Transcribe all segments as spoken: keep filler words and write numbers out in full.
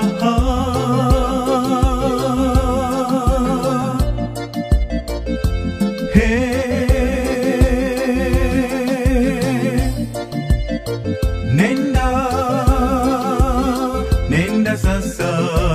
Nenda, nenda sasa.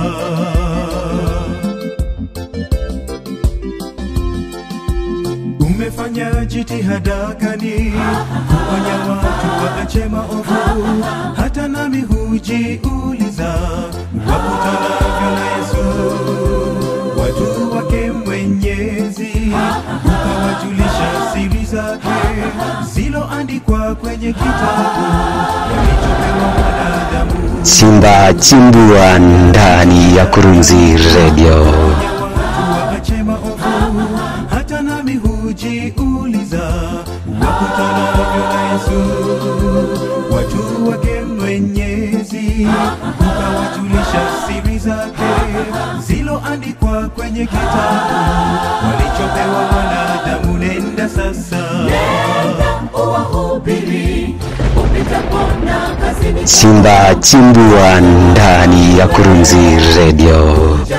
Umefanya jitihada gani kufanya watu waache maovu? Hata nami hujiuliza, wakutanavyo na Yesu watu wake Mwenyezi, ukawajulisha siri zake ziloandikwa kwenye kitabu walichopewa wanadamu. Simba chimbua ndani ya Kurunzi Radio. Waache maovu, hata nami hujiuliza, wakutanavyo na Yesu watu wake Mwenyezi, ukawajulisha siri zake ziloandikwa kwenye kitabu walichopewa wanadamu. Nenda sasa, nenda uwahubiri upitapona kazini. Simba chimbua ndani ya Kurunzi Radio.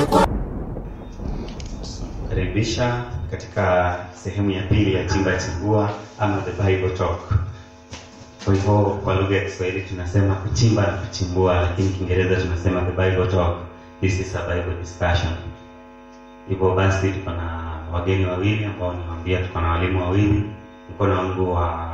Karibisha katika sehemu ya pili ya Chimba Chimbua ama the Bible Talk. Kwa hivyo kwa lugha ya Kiswahili tunasema kuchimba na kuchimbua, lakini Kiingereza tunasema the Bible Talk. This is a Bible discussion. Hivyo basi tuko na wageni wawili ambao niwaambia, tuko na walimu wawili. Mkono wangu wa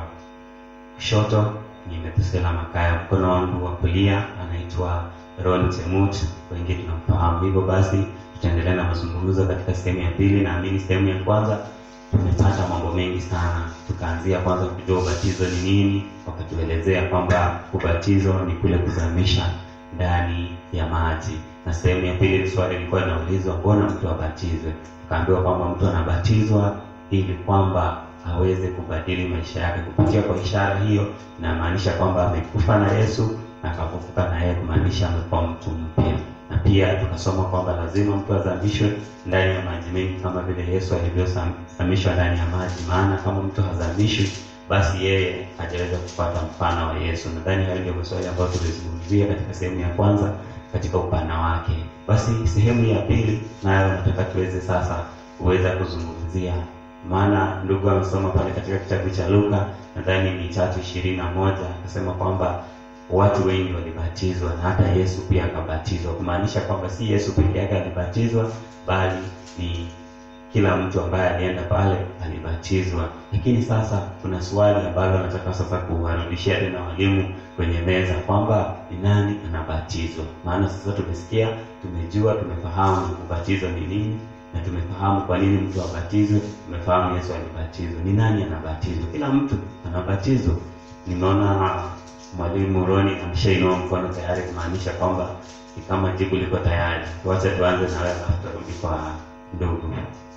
kushoto ni Methusela Makaya, mkono wangu wa kulia anaitwa Ron Chemut, wengi tunamfahamu. Hivyo basi tutaendelea na mazungumzo katika sehemu ya pili. Naamini sehemu ya kwanza tumepata mambo mengi sana. Tukaanzia kwanza kujua ubatizo ni nini, wakatuelezea kwamba ubatizo ni kule kuzamisha ndani ya maji. Na sehemu ya pili swali lilikuwa linaulizwa, mbona mtu abatizwe? Tukaambiwa kwamba mtu anabatizwa ili kwamba aweze kubadili maisha yake kupitia kwa ishara hiyo. Na maanisha kwamba amekufa na Yesu na akafufuka na yeye, kumaanisha amekuwa mtu mpya. Na pia tukasoma kwamba lazima mtu azamishwe ndani ya maji mengi kama vile Yesu alivyozamishwa ndani ya maji. Maana kama mtu hazamishwi, basi yeye hajaweza kupata mfano wa Yesu. Nadhani hayo ndio maswali ambayo tulizungumzia katika sehemu ya kwanza katika upana wake. Basi sehemu ya pili nayo nataka tuweze sasa kuweza kuzungumzia, maana ndugu amesoma pale katika kitabu cha Luka nadhani ni tatu ishirini na moja, akasema kwamba watu wengi walibatizwa na hata Yesu pia akabatizwa, kumaanisha kwamba si Yesu pekee yake alibatizwa, bali ni kila mtu ambaye alienda pale alibatizwa. Lakini sasa kuna swali ambalo nataka sasa kuwarudishia tena walimu kwenye meza, kwamba ni nani anabatizwa? Maana sasa tumesikia, tumejua, tumefahamu ubatizo ni nini, na tumefahamu kwa nini mtu abatizwe, tumefahamu Yesu alibatizwa. Ni nani anabatizwa? Kila mtu anabatizwa. Nimeona mwalimu Roni ameshainua mkono tayari, kumaanisha kwamba ni kama jibu liko tayari. Tuache tuanze na wewe, tutarudi kwa ndugu.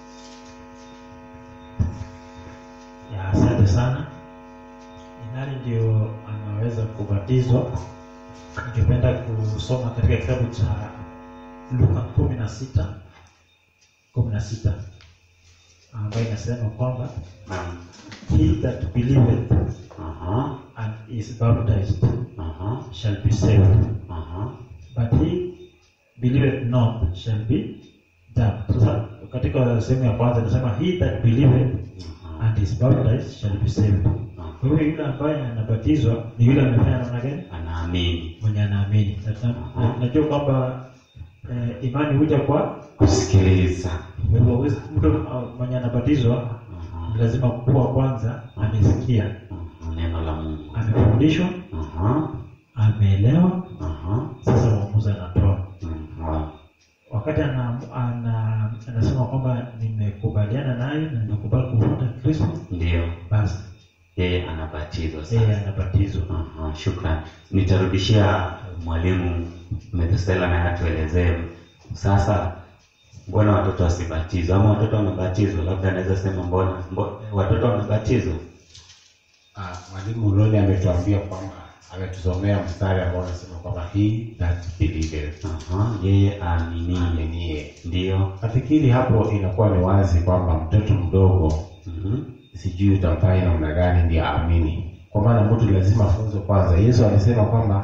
Ya, asante sana. Ni nani ndio anaweza kubatizwa? Ningependa kusoma katika kitabu cha Luka kumi na sita kumi na sita ambayo inasema kwamba he that believeth uh-huh. and is baptized uh-huh. shall be saved, uh-huh. but he believeth not shall be damned. Sasa katika sehemu ya kwanza inasema he that believeth uh-huh. and is baptized shall be saved. Kwa hiyo yule ambaye anabatizwa ni yule amefanya namna gani? Anaamini. Mwenye anaamini. Uh-huh. Najua kwamba eh, imani huja kwa kusikiliza. Kwa hivyo mtu mwenye anabatizwa uh-huh. lazima kuwa kwanza amesikia uh-huh. neno la Mungu, amefundishwa, uh-huh. ameelewa, uh-huh. sasa uamuzi anatoa. Uh-huh. Wakati ana, ana anasema kwamba nimekubaliana naye na nimekubali kufuata Kristo, ndio basi yeye anabatizwa sasa. Yeye anabatizwa. Uh-huh. Shukrani. Nitarudishia mwalimu Methusela na atuelezee sasa, mbona watoto wasibatizwe ama watoto wanabatizwa? Labda anaweza sema mbona, mbona watoto wanabatizwa? Ah, mwalimu Roni ametuambia kwamba ametusomea mstari ambao unasema kwamba he that believeth. Aha, yeye aaminiye. Ndio. Nafikiri hapo inakuwa ni wazi kwamba mtoto mdogo mhm sijui utamfanya namna gani ndiye aamini. Kwa maana mtu lazima afunzwe kwanza. Yesu alisema kwamba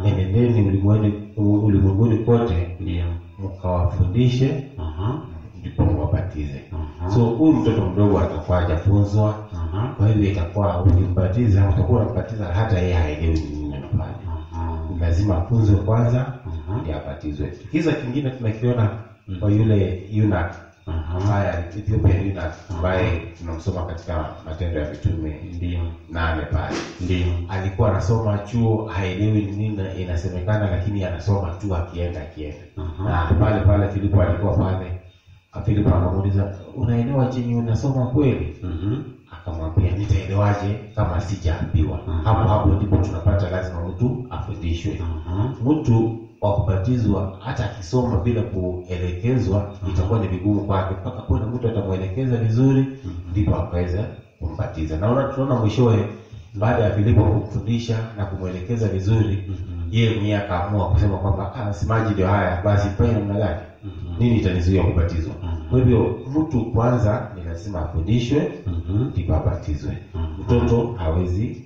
Enendeni ulimwenguni ulimwenguni kote, Ndio. mkawafundishe, Aha. ndipo mwabatize. Aha. So huyu mtoto mdogo atakuwa hajafunzwa. Aha. Kwa hivyo itakuwa ukimbatiza, utakuwa unambatiza hata yeye haelewi nini anafanya. Aha. Lazima afunzwe kwanza, Aha. ndio abatizwe. Kisa kingine tunakiona kwa yule Eunuch, Aha. haya Ethiopian Eunuch ambaye tunamsoma katika Matendo ya Mitume Ndio. nane pale. Ndio. Alikuwa anasoma chuo, haelewi nini inasemekana, lakini anasoma tu akienda akienda. Aha. Na pale pale Filipo alikuwa pale. Filipo akamuuliza, unaelewa chenye unasoma kweli? Mhm. Akamwambia, nitaelewaje kama sijaambiwa? Aha. Hapo hapo ndipo tunapata lazima mtu afundishwe. Aha. Mtu wa kubatizwa hata akisoma bila kuelekezwa itakuwa ni vigumu kwake, mpaka kuna mtu atamuelekeza vizuri ndipo akaweza kumbatiza. Na unaona tunaona mwishowe baada ya Filipo kumfundisha na kumuelekeza vizuri, yeye mwenyewe akaamua kusema kwamba ah, si maji ndio haya, basi fanya namna gani? Nini itanizuia kubatizwa? Kwa hivyo mtu kwanza ni lazima afundishwe ndipo abatizwe. Mtoto hawezi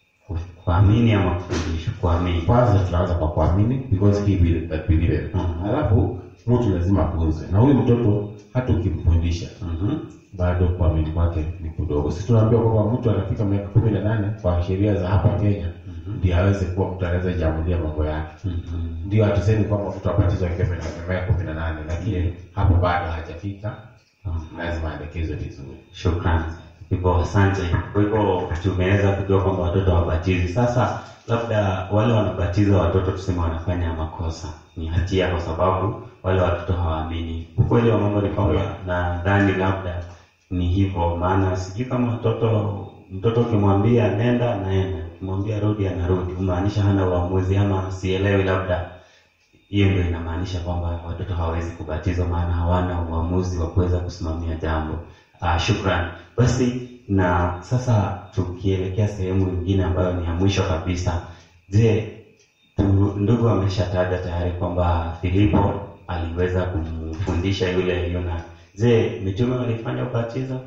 Kuamini ama kufundishwa? Kuamini. kwanza, tunaanza kwa kuamini because he will that believe. Mhm. Alafu mtu lazima afunzwe. Na huyu mtoto hata ukimfundisha Mhm. bado kuamini kwake ni kidogo. Sisi tunaambiwa kwamba mtu atafika miaka kumi na nane kwa sheria za hapa Kenya ndio aweze kuwa mtu anaweza jiamulia mambo yake. Mhm. Ndio hatusemi kwamba mtu abatizwe akiwa na miaka kumi na nane, lakini hapo bado hajafika, lazima aelekezwe vizuri. Shukrani. Hivyo asante. Kwa hivyo tumeweza kujua kwamba watoto wabatizi. Sasa labda wale wanabatiza watoto tuseme wanafanya makosa, ni hatia kwa sababu wale watoto hawaamini. Ukweli wa mambo ni kwamba nadhani labda ni hivyo, maana sijui kama mtoto mtoto ukimwambia nenda naenda, ukimwambia rudi anarudi, kumaanisha hana uamuzi ama sielewi, labda hiyo ndio inamaanisha kwamba watoto hawawezi kubatizwa maana hawana uamuzi wa kuweza kusimamia jambo. Uh, shukrani. Basi na sasa tukielekea sehemu nyingine ambayo ni ya mwisho kabisa. Je, tu- ndugu ameshataja tayari kwamba Filipo aliweza kumfundisha yule Yona. Je, mitume walifanya ubatizo?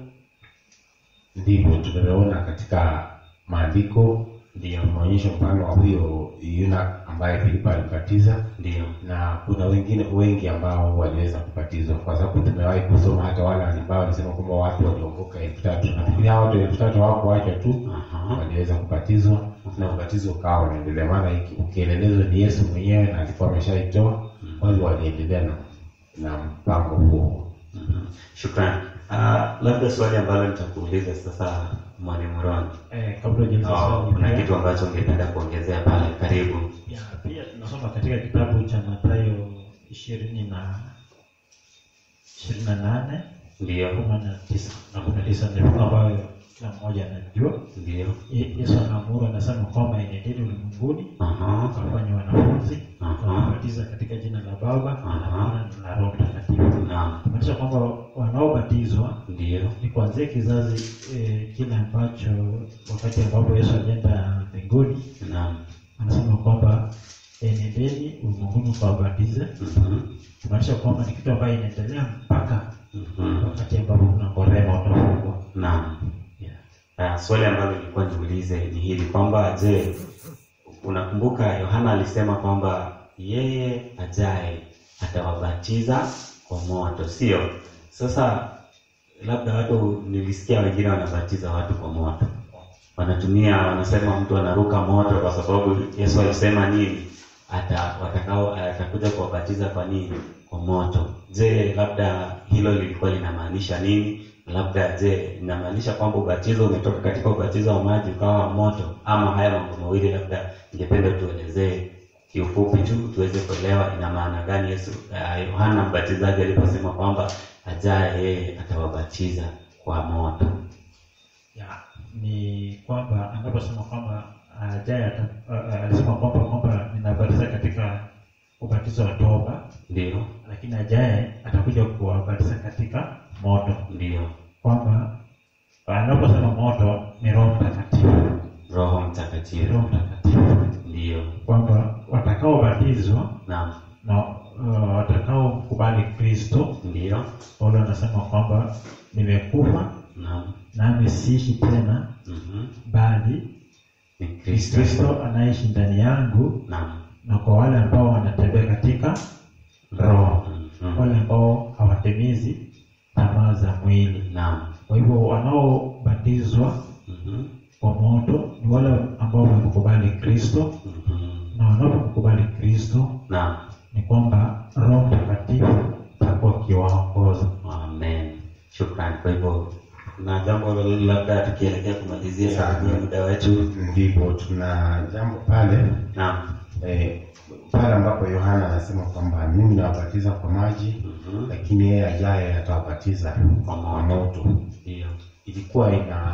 Ndivyo tumeona katika maandiko, Ndio. tumeonyesha mfano wa huyo Eunuch ambaye Filipo alibatiza, Ndio. na kuna wengine wengi ambao waliweza kubatizwa, kwa sababu tumewahi kusoma hata wale ambao walisema kwamba watu waliokoka elfu tatu. Nafikiri hao watu elfu tatu hawakuachwa tu, Aha. waliweza kubatizwa na ubatizo ukawa unaendelea, maana hiki ukielelezo ni Yesu mwenyewe na alikuwa ameshaitoa. Kwa hiyo waliendelea na na mpango huo. Mhm. Shukrani. Uh, labda swali ambalo nitakuuliza sasa Mwalimu Ron. Eh, kabla hujaanza Oh, swali, kuna pia- kitu ambacho ungependa kuongezea pale? Karibu. Ya, pia tunasoma katika kitabu cha Mathayo ishirini na ishirini na nane Ndio. kumi na tisa na kumi na tisa ndio fungu ambayo kila mmoja anajua. Ndio. Ye- Yesu anaamuru, anasema kwamba enendeni ulimwenguni Aha. wakafanye wanafunzi, Aha. wakabatiza katika jina la Baba na la Aha. Mwana na la Roho Mtakatifu. Naam. Kumaanisha kwamba wanaobatizwa Ndio. ni kuanzia kizazi eh, kile ambacho wakati ambapo Yesu alienda mbinguni, Naam. anasema kwamba enendeni ulimwenguni ukawabatize. Mhm. Kumaanisha kwamba ni kitu ambayo inaendelea mpaka Mhm. wakati ambapo kuna korema utafungwa. Naam. Yeah. Uh, swali ambalo nilikuwa niulize ni hili kwamba je, unakumbuka Yohana alisema kwamba yeye ajaye atawabatiza kwa moto, sio? Sasa labda watu, nilisikia wengine wanabatiza watu kwa moto, wanatumia wanasema mtu anaruka moto kwa sababu Yesu alisema nini, ata watakao atakuja kuwabatiza kwa nini? Kwa moto. Je, labda hilo lilikuwa linamaanisha nini? Labda je, inamaanisha kwamba ubatizo umetoka katika ubatizo wa maji ukawa moto, ama haya mambo mawili? Labda ningependa tuelezee kiufupi tu tuweze kuelewa ina maana gani Yesu uh, Yohana Mbatizaji aliposema kwamba ajaye yeye atawabatiza kwa moto. Ya, ni kwamba anaposema kwamba ajaye ata- a- a- alisema kwamba kwamba ninabatiza katika ubatizo wa toba, Ndio. lakini ajaye atakuja kuwabatiza katika moto. Ndio. Kwamba anaposema moto ni Roho Mtakatifu, Roho ni Mtakatifu. Roho Mtakatifu, Ndio. kwamba watakaobatizwa Naam. na uh, watakaokubali Kristo. Ndio. Paulo anasema kwamba nimekufa Naam. nami siishi tena, Mhm. bali Ni ni Kristo. Kristo anaishi ndani yangu, Naam. na kwa wale ambao wanatembea katika roho, Mhm. wale ambao hawatimizi tamaa za mwili. Naam. Kwa hivyo wanaobatizwa Mhm. kwa moto ni wale ambao wamekubali Kristo, Mhm. na wanapokubali Kristo Naam. ni kwamba Roho Mtakatifu atakuwa akiwaongoza. Amen. Shukrani. Kwa hivyo na jambo labda tukielekea kumalizia sababu muda wetu. Ndipo tuna jambo pale Naam. eh, pale ambapo Yohana anasema kwamba mimi nawabatiza kwa maji, Mhm. lakini yeye ajaye atawabatiza Kwa kwa moto. moto. Ndio. Ilikuwa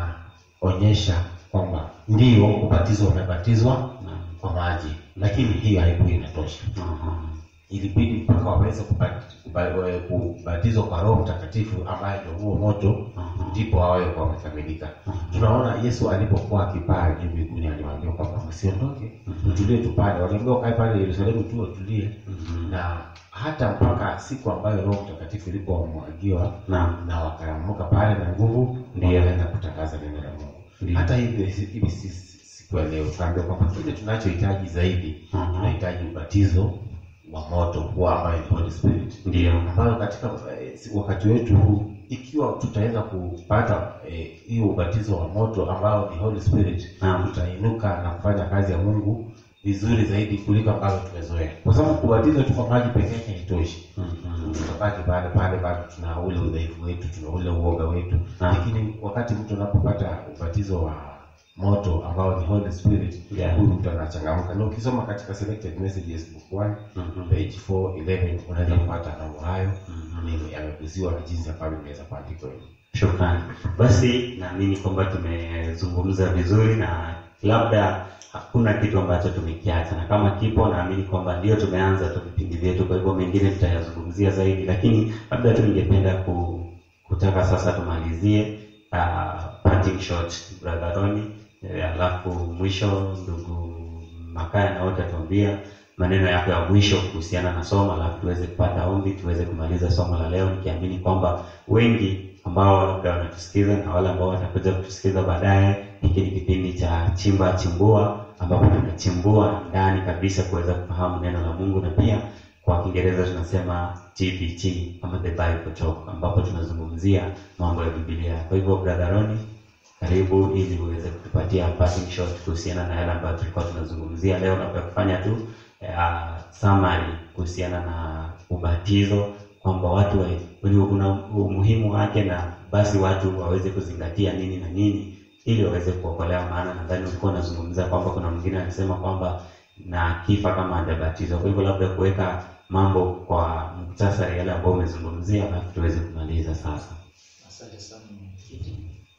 inaonyesha kwamba ndio ubatizo umebatizwa Naam. kwa maji, lakini hiyo haikuwa inatosha. Aha. Ilibidi mpaka waweze kubati- kuba- kubatizwa kwa Roho Mtakatifu ambaye ndio huo moto, Aha. ndipo wawe wamekamilika. Tunaona Yesu alipokuwa akipaa juu mbinguni aliwaambia kwamba msiondoke, Mhm. tutulie tu pale. Waliambiwa kae pale Yerusalemu tu watulie, Mhm. na hata mpaka siku ambayo Roho Mtakatifu ilipomwagiwa Naam. na wakaamuka pale na nguvu, Ndiyo. wakaenda kutangaza neno la Mungu. Ndiyo. Hata hivyo hivi si siku ya leo tunaambiwa kwamba kile tunachohitaji zaidi, Aha. tunahitaji ubatizo wa moto huwa ambayo ni Holy Spirit, Ndio. ambayo katika eh, si- wakati wetu huu ikiwa tutaweza kupata eh, hiyo ubatizo wa moto ambao ni Holy Spirit, Naam. tutainuka na kufanya kazi ya Mungu vizuri zaidi kuliko ambavyo tumezoea, kwa sababu kubatiza tu kwa maji pekee yake haitoshi. Mhm. Tutabaki pale pale bado tuna ule udhaifu wetu, tuna ule uoga wetu. Naam. Lakini wakati mtu anapopata ubatizo wa moto ambao ni Holy Spirit, Yeah. huyu mtu anachangamka. Na ukisoma katika Selected Messages book one, Mhm. page four eleven, unaweza Yeah. kupata mambo hayo Mhm. ni yamegusiwa na jinsi ambavyo imeweza kuandikwa hivi. Shukrani. Basi naamini kwamba tumezungumza vizuri na labda hakuna kitu ambacho tumekiacha, na kama kipo naamini kwamba ndio tumeanza tu vipindi vyetu, kwa hivyo mengine tutayazungumzia zaidi, lakini labda tu ningependa ku, kutaka sasa tumalizie uh, parting shot brother Roni, eh, alafu mwisho ndugu Makaya na wote atuambia maneno yako ya mwisho kuhusiana na somo, alafu tuweze kupata ombi, tuweze kumaliza somo la leo, nikiamini kwamba wengi ambao labda wanatusikiza na wale ambao watakuja kutusikiza baadaye, hiki ni kipindi cha Chimba Chimbua, ambapo tunachimbua ndani kabisa kuweza kufahamu neno la Mungu, na pia kwa Kiingereza tunasema T B T kama the Bible Talk, ambapo tunazungumzia mambo ya Biblia. Kwa hivyo brother Roni, karibu ili uweze kutupatia passing shot kuhusiana na yale ambayo tulikuwa tunazungumzia leo, na kwa kufanya tu uh, summary kuhusiana na ubatizo, kwamba watu wa, una umuhimu wake, na basi watu waweze kuzingatia nini na nini ili waweze kuokolewa. Maana nadhani ulikuwa unazungumza kwamba kuna mwingine anasema kwamba na kifa kama hajabatizwa. Kwa hivyo labda kuweka mambo kwa muktasari yale ambayo umezungumzia, alafu tuweze kumaliza sasa. Asante sana mwenyekiti.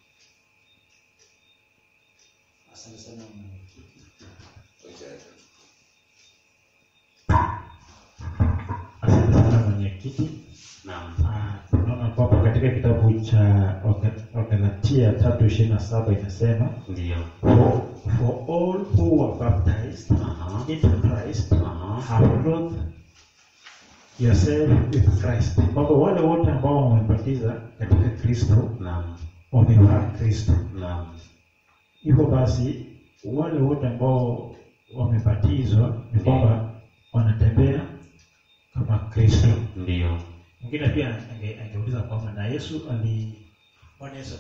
Asante sana mwenyekiti. Asante sana mwenyekiti. Naam. Ah, tunaona kwamba katika kitabu cha Wagalatia tatu ishirini na saba inasema Ndio. for, for all who were baptized Aha. into Christ Aha. have clothed yourself with Christ. Kwamba wale wote ambao wamebatiza katika Kristo Naam. wamevaa Kristo. Naam. Hivyo basi wale wote ambao wamebatizwa ni kwamba wanatembea kama Kristo. Ndio. Mwingine pia ange- angeuliza kwamba na Yesu ali Bwana Yesu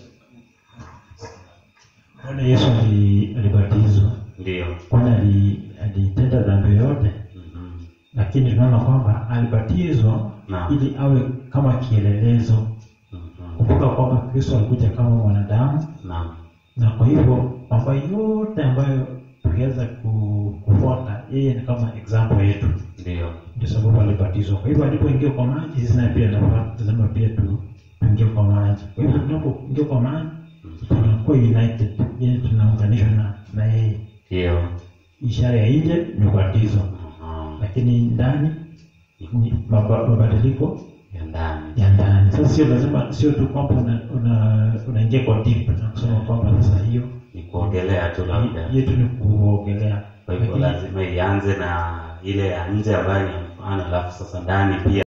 Bwana Yesu ali- alibatizwa, Ndio. kwani ali- alitenda dhambi yote? Mhm. Lakini tunaona kwamba alibatizwa Naam. ili awe kama kielelezo. Mhm. Kumbuka kwamba Kristo alikuja kama mwanadamu, Naam. na kwa hivyo mambo yote ambayo tukiweza ku- kufuata, yeye ni kama example yetu. Ndio. Ndio sababu alibatizwa. Kwa hivyo alipoingia kwa maji, sisi naye pia nafaa lazima pia tu tuingie kwa maji. Kwa hivyo tunapoingia kwa maji tunakuwa united, yani tunaunganishwa na na yeye. Ndio. Ishara ya nje ni ubatizo, Aha. lakini ndani ni maba- mabadiliko Ya ndani. ya ndani. Sasa sio lazima, sio tu kwamba una una- unaingia kwa deep na kusema kwamba sasa hiyo Ni kuogelea tu labda. yetu ni kuogelea. Kwa hivyo Lakini- lazima ianze na ile ya nje ambayo ni ya mfano, alafu sasa ndani pia